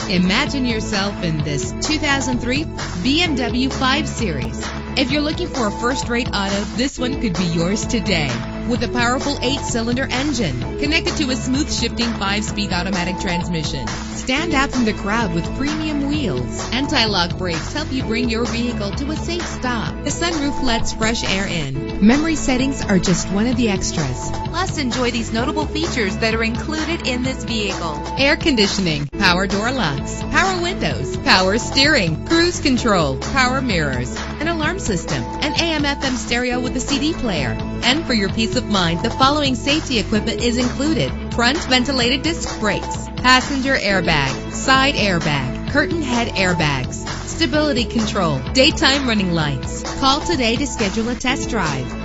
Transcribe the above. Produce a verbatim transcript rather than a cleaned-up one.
Imagine yourself in this two thousand three B M W five Series. If you're looking for a first-rate auto, this one could be yours today. With a powerful eight-cylinder engine connected to a smooth shifting five-speed automatic transmission. Stand out from the crowd with premium wheels. Anti-lock brakes help you bring your vehicle to a safe stop. The sunroof lets fresh air in. Memory settings are just one of the extras. Plus, enjoy these notable features that are included in this vehicle: air conditioning, power door locks, power windows, power steering, cruise control, power mirrors, an alarm system, an A M F M stereo with a C D player. And for your peace of mind, the following safety equipment is included: front ventilated disc brakes, passenger airbag, side airbag, curtain head airbags, stability control, daytime running lights. Call today to schedule a test drive.